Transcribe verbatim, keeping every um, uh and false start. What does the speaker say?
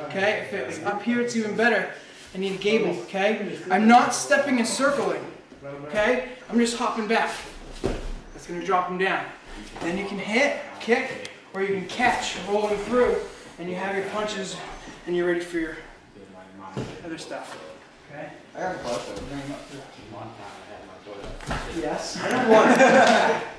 Okay? If it's up here, it's even better. I need a gable, okay? I'm not stepping and circling, okay? I'm just hopping back. That's going to drop him down. Then you can hit, kick, or you can catch, rolling through, and you have your punches, and you're ready for your other stuff. Okay? I have a question. Yes. I don't want